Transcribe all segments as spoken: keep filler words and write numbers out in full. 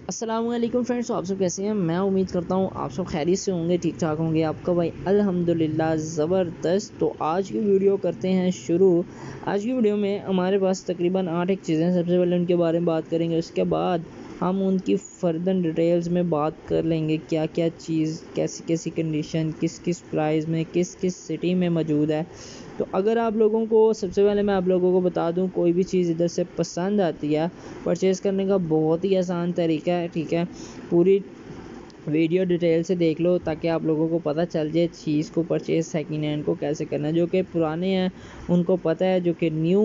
अस्सलामुअलैकुम फ्रेंड्स, तो आप सब कैसे हैं। मैं उम्मीद करता हूँ आप सब खैरियत से होंगे, ठीक ठाक होंगे। आपका भाई अल्हम्दुलिल्लाह ज़बरदस्त। तो आज की वीडियो करते हैं शुरू। आज की वीडियो में हमारे पास तकरीबन आठ एक चीज़ें। सबसे पहले उनके बारे में बात करेंगे, उसके बाद हम उनकी फर्दर डिटेल्स में बात कर लेंगे, क्या क्या चीज़, कैसी कैसी कंडीशन, किस किस प्राइस में, किस किस सिटी में मौजूद है। तो अगर आप लोगों को, सबसे पहले मैं आप लोगों को बता दूं, कोई भी चीज़ इधर से पसंद आती है, परचेज़ करने का बहुत ही आसान तरीका है, ठीक है। पूरी वीडियो डिटेल से देख लो ताकि आप लोगों को पता चल जाए चीज़ को परचेज़ सेकेंड हैंड को कैसे करना है। जो कि पुराने हैं उनको पता है, जो कि न्यू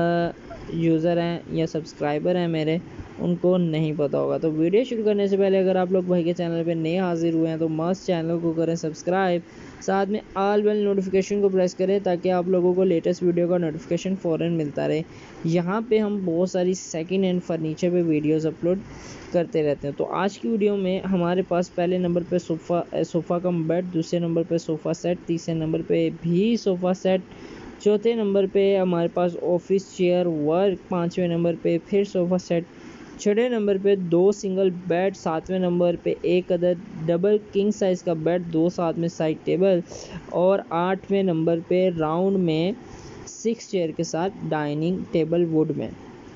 यूज़र हैं या सब्सक्राइबर हैं मेरे, उनको नहीं पता होगा। तो वीडियो शुरू करने से पहले अगर आप लोग भाई के चैनल पे नए हाजिर हुए हैं तो मस्त चैनल को करें सब्सक्राइब, साथ में ऑल बेल नोटिफिकेशन को प्रेस करें ताकि आप लोगों को लेटेस्ट वीडियो का नोटिफिकेशन फ़ौरन मिलता रहे। यहाँ पे हम बहुत सारी सेकंड हैंड फर्नीचर पे वीडियोस अपलोड करते रहते हैं। तो आज की वीडियो में हमारे पास पहले नंबर पे सोफ़ा सोफ़ा कम बेड, दूसरे नंबर पे सोफ़ा सेट, तीसरे नंबर पे भी सोफ़ा सेट, चौथे नंबर पे हमारे पास ऑफिस चेयर वर्क, पाँचवें नंबर पे फिर सोफ़ा सेट, छठे नंबर पे दो सिंगल बेड, सातवें नंबर पे एक अदर डबल किंग साइज़ का बेड, दो साथ में साइड टेबल, और आठवें नंबर पे राउंड में सिक्स चेयर के साथ डाइनिंग टेबल वुड में।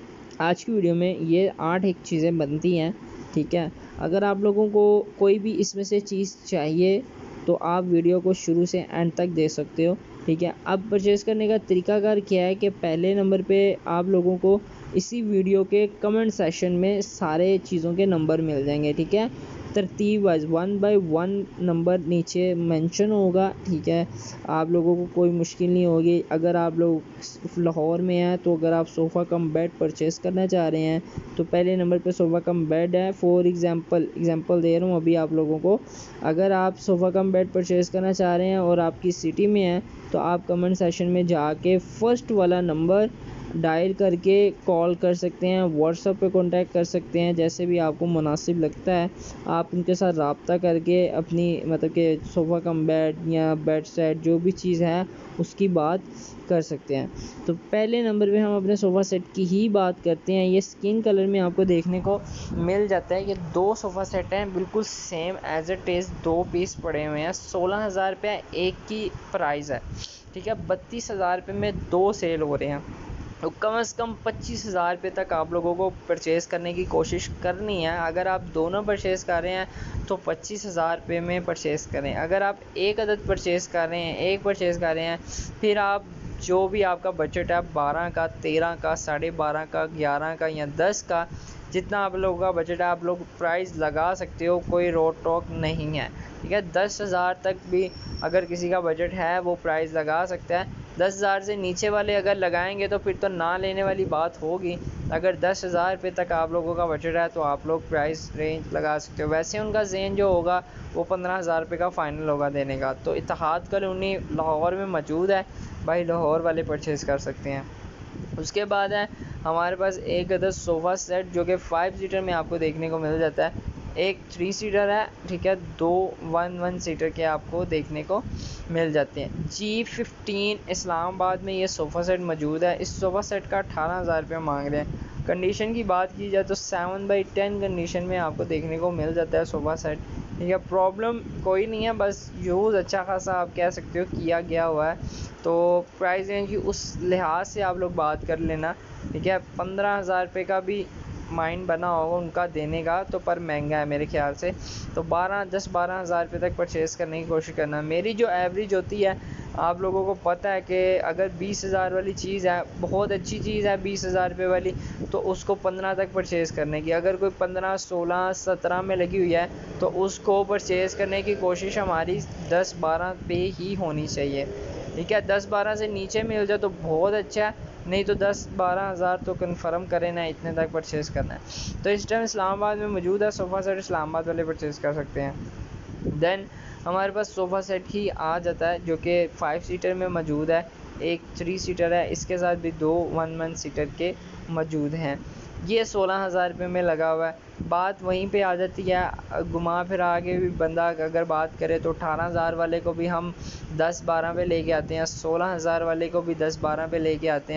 आज की वीडियो में ये आठ एक चीज़ें बनती हैं, ठीक है। अगर आप लोगों को कोई भी इसमें से चीज़ चाहिए तो आप वीडियो को शुरू से एंड तक देख सकते हो, ठीक है। अब परचेज़ करने का तरीकाकार क्या है कि पहले नंबर पे आप लोगों को इसी वीडियो के कमेंट सेक्शन में सारे चीज़ों के नंबर मिल जाएंगे, ठीक है। तरतीब wise one by one number नीचे मेंशन होगा, ठीक है। आप लोगों को कोई मुश्किल नहीं होगी। अगर आप लोग लाहौर में हैं तो अगर आप सोफ़ा कम बेड परचेज़ करना चाह रहे हैं तो पहले नंबर पे सोफ़ा कम बेड है। फॉर एग्जांपल एग्जांपल दे रहा हूँ अभी आप लोगों को। अगर आप सोफ़ा कम बेड परचेज़ करना चाह रहे हैं और आपकी सिटी में है तो आप कमेंट सेक्शन में जाके फर्स्ट वाला नंबर डायल करके कॉल कर सकते हैं, व्हाट्सएप पे कांटेक्ट कर सकते हैं, जैसे भी आपको मुनासिब लगता है आप उनके साथ रब्ता करके अपनी मतलब कि सोफ़ा कम बेड या बेड सेट जो भी चीज़ है उसकी बात कर सकते हैं। तो पहले नंबर पे हम अपने सोफ़ा सेट की ही बात करते हैं। ये स्किन कलर में आपको देखने को मिल जाता है। ये दो सोफ़ा सेट हैं बिल्कुल सेम एज इट इज़, दो पीस पड़े हुए हैं। सोलह हज़ार रुपये एक की प्राइस है, ठीक है। बत्तीस हज़ार रुपये में दो सेल हो रहे हैं। तो कम से कम पच्चीस हज़ार रुपये तक आप लोगों को परचेज़ करने की कोशिश करनी है। अगर आप दोनों परचेज़ कर रहे हैं तो पच्चीस हज़ार रुपये में परचेज़ करें। अगर आप एक अदद परचेज़ कर रहे हैं, एक परचेज़ कर रहे हैं, फिर आप जो भी आपका बजट है बारह का, तेरह का, साढ़े बारह का, ग्यारह का या दस का, जितना आप लोगों का बजट है आप लोग प्राइस लगा सकते हो, कोई रोक टोक नहीं है, ठीक है। दस हज़ार तक भी अगर किसी का बजट है वो प्राइस लगा सकता है। दस हज़ार से नीचे वाले अगर लगाएंगे तो फिर तो ना लेने वाली बात होगी। अगर दस हज़ार रुपये तक आप लोगों का बजट है तो आप लोग प्राइस रेंज लगा सकते हो। वैसे उनका ज़ेन जो होगा वो पंद्रह हज़ार रुपये का फ़ाइनल होगा देने का। तो इत्तेहाद कॉलोनी लाहौर में मौजूद है, भाई लाहौर वाले परचेज़ कर सकते हैं। उसके बाद है हमारे पास एक अदर सोफ़ा सेट जो कि फाइव सीटर में आपको देखने को मिल जाता है। एक थ्री सीटर है, ठीक है, दो वन वन सीटर के आपको देखने को मिल जाते हैं। जी फिफ्टीन इस्लामाबाद में ये सोफ़ा सेट मौजूद है। इस सोफ़ा सेट का अठारह हज़ार रुपये मांग रहे हैं। कंडीशन की बात की जाए तो सेवन बाई टेन कंडीशन में आपको देखने को मिल जाता है सोफ़ा सेट, ठीक है। प्रॉब्लम कोई नहीं है, बस यूज़ अच्छा खासा आप कह सकते हो किया गया हुआ है। तो प्राइस रेंज की उस लिहाज से आप लोग बात कर लेना, ठीक है। पंद्रह हज़ार रुपये का भी माइंड बना होगा उनका देने का, तो पर महंगा है मेरे ख्याल से। तो बारह दस बारह हज़ार रुपये तक परचेज़ करने की कोशिश करना। मेरी जो एवरेज होती है आप लोगों को पता है कि अगर बीस हज़ार वाली चीज़ है, बहुत अच्छी चीज़ है बीस हज़ार रुपये वाली, तो उसको पंद्रह तक परचेज़ करने की। अगर कोई पंद्रह सोलह सत्रह में लगी हुई है तो उसको परचेज़ करने की कोशिश हमारी दस बारह पे ही होनी चाहिए, ठीक है। दस बारह से नीचे मिल जाए तो बहुत अच्छा है, नहीं तो दस बारह हज़ार तो कन्फर्म करें ना, इतने तक परचेज़ करना है। तो इस टाइम इस्लामाबाद में मौजूद है सोफ़ा सेट, इस्लामाबाद वाले परचेज़ कर सकते हैं। देन हमारे पास सोफ़ा सेट ही आ जाता है जो कि फाइव सीटर में मौजूद है। एक थ्री सीटर है, इसके साथ भी दो वन वन सीटर के मौजूद हैं। ये सोलह हज़ार रुपये में लगा हुआ है। बात वहीं पे आ जाती है, घुमा फिर आगे भी बंदा अगर बात करे तो अठारह हज़ार वाले को भी हम दस बारह पे लेके आते हैं, सोलह हज़ार वाले को भी दस बारह पे लेके आते हैं।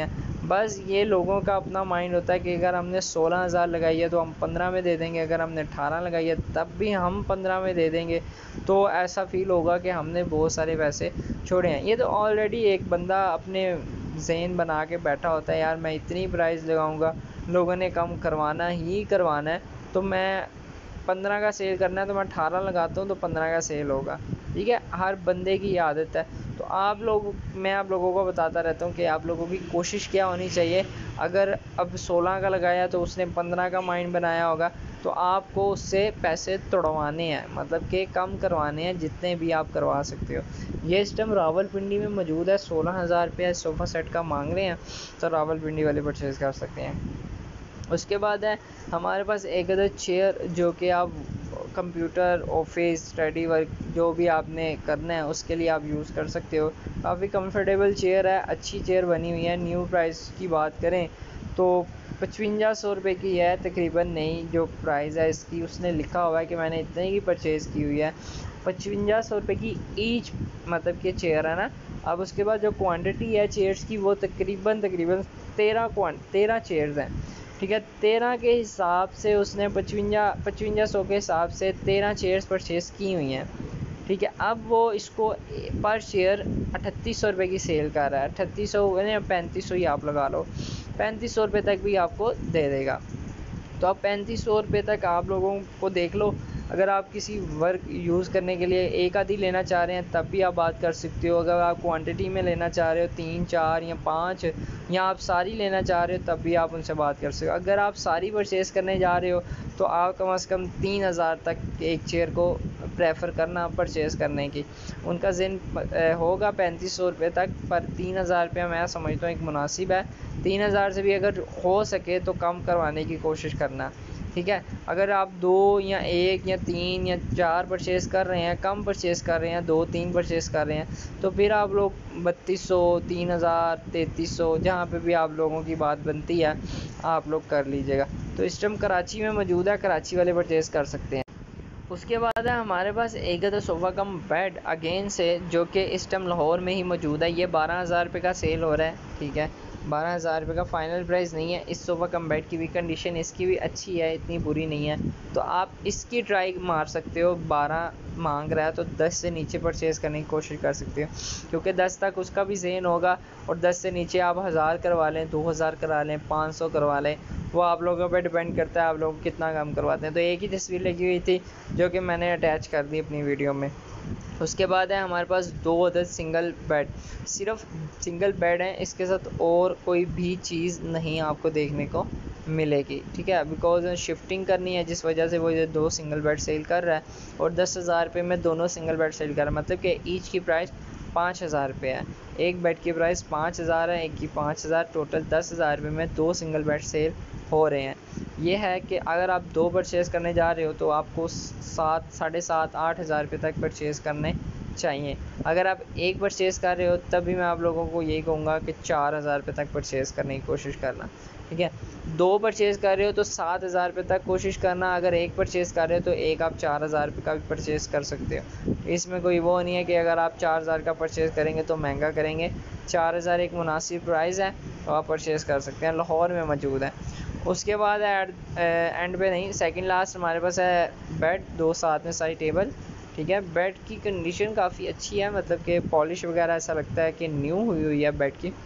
बस ये लोगों का अपना माइंड होता है कि अगर हमने सोलह हज़ार लगाई है तो हम पंद्रह में दे देंगे, अगर हमने अठारह लगाई है तब भी हम पंद्रह में दे देंगे। तो ऐसा फील होगा कि हमने बहुत सारे पैसे छोड़े हैं। ये तो ऑलरेडी एक बंदा अपने ज़हन बना के बैठा होता है, यार मैं इतनी प्राइस लगाऊंगा, लोगों ने कम करवाना ही करवाना है, तो मैं पंद्रह का सेल करना है तो मैं अठारह लगाता हूँ तो पंद्रह का सेल होगा। ठीक है, हर बंदे की आदत है। तो आप लोग मैं आप लोगों को बताता रहता हूँ कि आप लोगों की कोशिश क्या होनी चाहिए। अगर अब सोलह का लगाया तो उसने पंद्रह का माइंड बनाया होगा, तो आपको उससे पैसे तुड़वाने हैं, मतलब कि कम करवाने हैं, जितने भी आप करवा सकते हो। ये इस टाइम रावलपिंडी में मौजूद है, सोलह हज़ार रुपये सोफ़ा सेट का मांग रहे हैं, तो रावलपिंडी वाले परचेज़ कर सकते हैं। उसके बाद है हमारे पास एक अदर चेयर, जो कि आप कंप्यूटर, ऑफिस, स्टडी वर्क जो भी आपने करना है उसके लिए आप यूज़ कर सकते हो। काफ़ी कंफर्टेबल चेयर है, अच्छी चेयर बनी हुई है। न्यू प्राइस की बात करें तो पचवंजा सौ रुपये की है तकरीबन। नई जो प्राइस है इसकी उसने लिखा हुआ है कि मैंने इतने की परचेज़ की हुई है, पचवंजा सौ रुपये की ईच, मतलब कि चेयर है ना। अब उसके बाद जो क्वांटिटी है चेयर्स की वो तकरीबन तकरीबन तेरह क्वांट तेरह चेयर्स हैं। ठीक है, तेरह के हिसाब से उसने पचवंजा पचवंजा सौ के हिसाब से तेरह चेयर्स परचेज़ की हुई हैं। ठीक है, अब वो इसको पर शेयर अठतीस सौ रुपये की सेल कर रहा है। अठतीस सौ या पैंतीस सौ ही आप लगा लो, पैंतीस सौ रुपये तक भी आपको दे देगा। तो आप पैंतीस सौ रुपये तक आप लोगों को देख लो। अगर आप किसी वर्क यूज़ करने के लिए एक आधी लेना चाह रहे हैं तब भी आप बात कर सकते हो। अगर आप क्वांटिटी में लेना चाह रहे हो तीन चार या पाँच, या आप सारी लेना चाह रहे हो तब भी आप उनसे बात कर सकते हो। अगर आप सारी परचेज़ करने जा रहे हो तो आप कम से कम तीन हज़ार तक एक चेयर को प्रेफर करना परचेज़ करने की। उनका जिन होगा पैंतीस सौ रुपये तक, पर तीन हज़ार रुपये मैं समझता हूँ एक मुनासिब है। तीन हज़ार से भी अगर हो सके तो कम करवाने की कोशिश करना। ठीक है, अगर आप दो या एक या तीन या चार परचेज़ कर रहे हैं, कम परचेज़ कर रहे हैं, दो तीन परचेज़ कर रहे हैं, तो फिर आप लोग बत्तीस सौ, तीन हज़ार, तैंतीस सौ, जहाँ पे भी आप लोगों की बात बनती है आप लोग कर लीजिएगा। तो इस टाइम कराची में मौजूद है, कराची वाले परचेज़ कर सकते हैं। उसके बाद है हमारे पास एक other sofa cum bed again से, जो कि इस टाइम लाहौर में ही मौजूद है। ये बारह हज़ार रुपये का सेल हो रहा है। ठीक है, बारह हज़ार रुपये का फ़ाइनल प्राइस नहीं है। इस सोफ़ा कम बेड की भी कंडीशन इसकी भी अच्छी है, इतनी बुरी नहीं है, तो आप इसकी ट्राई मार सकते हो। बारह मांग रहा है तो दस से नीचे परचेज़ करने की कोशिश कर सकते हो, क्योंकि दस तक उसका भी ज़हन होगा, और दस से नीचे आप हज़ार करवा लें, दो हज़ार करा लें, पाँच सौ करवा लें, वो आप लोगों पे डिपेंड करता है आप लोग कितना कम करवाते हैं। तो एक ही तस्वीर लगी हुई थी जो कि मैंने अटैच कर दी अपनी वीडियो में। उसके बाद है हमारे पास दो अदर सिंगल बेड, सिर्फ सिंगल बेड है, इसके साथ और कोई भी चीज़ नहीं आपको देखने को मिलेगी। ठीक है, बिकॉज शिफ्टिंग करनी है जिस वजह से वो ये दो सिंगल बेड सेल कर रहा है, और दस हज़ार रुपये में दोनों सिंगल बेड सेल कर रहा है, मतलब कि ईच की प्राइस पाँच हज़ार रुपये है। एक बेड की प्राइस पाँच हज़ार है, एक की पाँच हज़ार, टोटल दस हज़ार रुपये में दो सिंगल बेड सेल हो रहे हैं। ये है कि अगर आप दो परचेज़ करने जा रहे हो तो आपको सात साढ़े सात आठ हज़ार रुपये तक परचेज़ करने चाहिए। अगर आप एक परचेज़ कर रहे हो तब भी मैं आप लोगों को यही कहूँगा कि चार हज़ार रुपये तक परचेज़ करने की कोशिश करना। ठीक है, दो परचेज़ कर रहे हो तो सात हज़ार रुपये तक कोशिश करना। अगर एक परचेज़ कर रहे हो तो एक आप चार हज़ार रुपये का भी परचेज़ कर सकते हो। इसमें कोई वो नहीं है कि अगर आप चार हज़ार का परचेज़ करेंगे तो महंगा करेंगे। चार हज़ार एक मुनासिब प्राइस है, तो आप परचेज़ कर सकते हैं, लाहौर में मौजूद है। उसके बाद एंड एंड पे नहीं, सेकंड लास्ट हमारे पास है बेड, दो साथ में सारी टेबल। ठीक है, बेड की कंडीशन काफ़ी अच्छी है, मतलब कि पॉलिश वगैरह ऐसा लगता है कि न्यू हुई हुई है बेड की।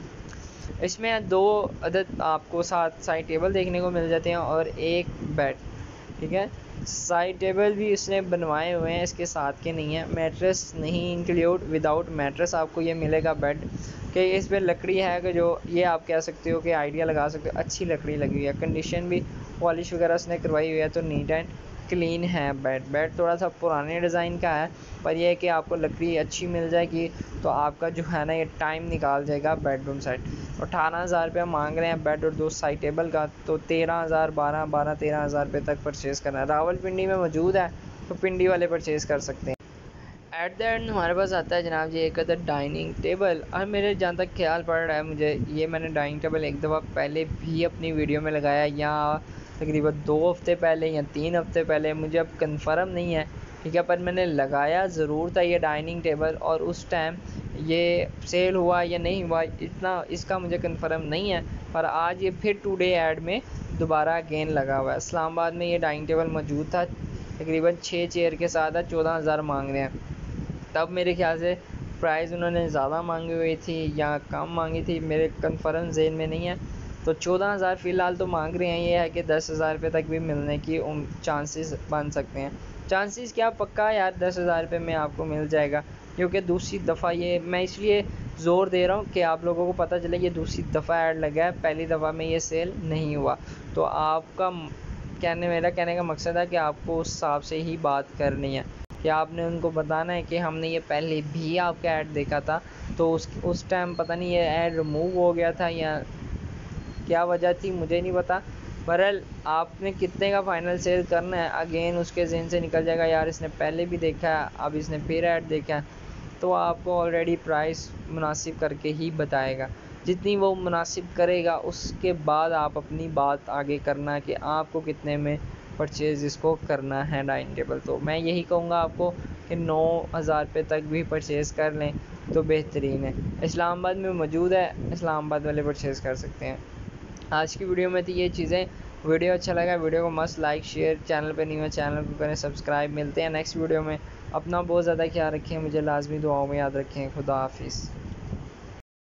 इसमें दो अदद आपको साथ साइड टेबल देखने को मिल जाते हैं और एक बेड। ठीक है, साइड टेबल भी इसने बनवाए हुए हैं, इसके साथ के नहीं है। मैट्रेस नहीं इंक्लूड, विदाउट मैट्रेस आपको ये मिलेगा बेड कि इस पर लकड़ी है कि जो ये आप कह सकते हो कि आइडिया लगा सकते हो, अच्छी लकड़ी लगी हुई है। कंडीशन भी पॉलिश वगैरह उसने करवाई हुई है, तो नीट एंड क्लीन है बेड। बेड थोड़ा सा पुराने डिज़ाइन का है, पर यह है कि आपको लकड़ी अच्छी मिल जाएगी तो आपका जो है ना ये टाइम निकाल जाएगा बेडरूम सेट। अठारह हज़ार रुपया मांग रहे हैं बेड और दो साइड टेबल का, तो तेरह हज़ार बारह बारह तेरह हज़ार रुपये तक परचेज़ करना है। रावलपिंडी में मौजूद है तो पिंडी वाले परचेज़ कर सकते हैं। एट द एंड हमारे पास आता है जनाब जी एक अदर डाइनिंग टेबल। और मेरे जहाँ तक ख्याल पड़ रहा है मुझे, ये मैंने डाइनिंग टेबल एक दफ़ा पहले भी अपनी वीडियो में लगाया, या तकरीबन दो हफ्ते पहले या तीन हफ्ते पहले, मुझे अब कंफर्म नहीं है। ठीक है, पर मैंने लगाया ज़रूर था ये डाइनिंग टेबल, और उस टाइम ये सेल हुआ या नहीं हुआ इतना इसका मुझे कंफर्म नहीं है, पर आज ये फिर टुडे ऐड में दोबारा अगेन लगा हुआ है। इस्लामाबाद में ये डाइनिंग टेबल मौजूद था, तकरीबन छः चेयर के साथ है, चौदह हज़ार मांग रहे हैं। तब मेरे ख्याल से प्राइस उन्होंने ज़्यादा मांगी हुई थी या कम मांगी थी, मेरे कंफर्म ज़हन में नहीं है। तो चौदह हज़ार फ़िलहाल तो मांग रहे हैं, ये है कि दस हज़ार रुपये तक भी मिलने की चांसेस बन सकते हैं। चांसेस क्या, पक्का यार दस हज़ार रुपये में आपको मिल जाएगा, क्योंकि दूसरी दफ़ा ये मैं इसलिए ज़ोर दे रहा हूँ कि आप लोगों को पता चले ये दूसरी दफ़ा ऐड लगा है, पहली दफ़ा में ये सेल नहीं हुआ। तो आपका कहने मेरा कहने का मकसद है कि आपको उस हिसाब से ही बात करनी है कि आपने उनको बताना है कि हमने ये पहले भी आपका ऐड देखा था, तो उस उस टाइम पता नहीं ये ऐड रिमूव हो गया था या क्या वजह थी, मुझे नहीं पता। बहरहाल आपने कितने का फ़ाइनल सेल करना है, अगेन उसके ज़हन से निकल जाएगा यार इसने पहले भी देखा है, अब इसने फिर ऐड देखा है, तो आपको ऑलरेडी प्राइस मुनासिब करके ही बताएगा। जितनी वो मुनासिब करेगा उसके बाद आप अपनी बात आगे करना कि आपको कितने में परचेज़ इसको करना है डाइनिंग टेबल। तो मैं यही कहूँगा आपको कि नौ हज़ार रुपये तक भी परचेज़ कर लें तो बेहतरीन है। इस्लामाबाद में मौजूद है, इस्लामाबाद वाले परचेज़ कर सकते हैं। आज की वीडियो में थी ये चीज़ें। वीडियो अच्छा लगा वीडियो को मस्त लाइक शेयर, चैनल पे नहीं हो चैनल को करें सब्सक्राइब। मिलते हैं नेक्स्ट वीडियो में। अपना बहुत ज़्यादा ख्याल रखें, मुझे लाजमी दुआओं में याद रखें। खुदा हाफिज़।